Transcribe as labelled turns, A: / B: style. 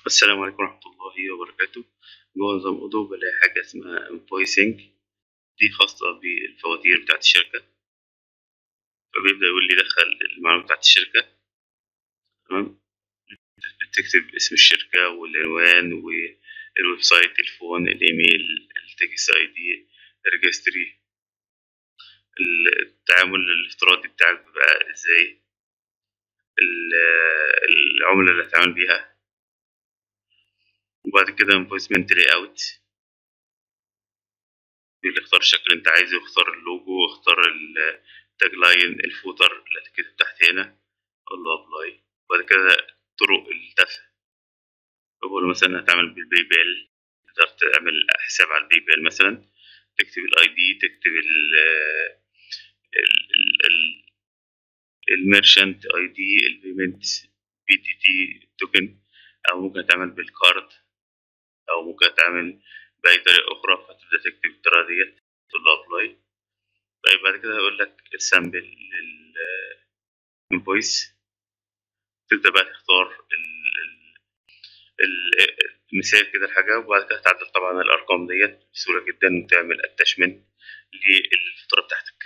A: السلام عليكم ورحمة الله وبركاته. جوه نظام أودو بلاقي حاجة اسمها انفويسنج، دي خاصة بالفواتير بتاعت الشركة. فبيبدأ يقول لي دخل المعلومات بتاعت الشركة. تمام. بتكتب اسم الشركة والعنوان والويب سايت، التليفون، الإيميل، التكست أي دي، الريجستري. التعامل الافتراضي بتاعك بقى ازاي، العملة اللي هتعامل بيها. وبعد كده انفويسمنت لاي اوت، اللي اختار الشكل اللي انت عايزه، واختار اللوجو، واختار التاج لاين، الفوتر اللي هتكتب تحت هنا. اقول له ابلاي. وبعد كده طرق الدفع، بقول له مثلا هتعمل بالباي بال، تقدر تعمل حساب على الباي بال مثلا، تكتب الاي دي، تكتب الميرشنت اي دي، البيمنت بي دي دي توكن، او ممكن تعمل بالكارد، او ممكن تعمل باي طريقه اخرى. فتبدا تكتب الطريقه ديت، تقول له ابلاي. طيب بعد كده هيقول لك السامبل الانفويس، تبدأ بقى تختار المثال كده الحاجة، وبعد كده تعدل طبعا الأرقام ديت بسهولة جدا، وتعمل اتاشمنت للفاتورة بتاعتك.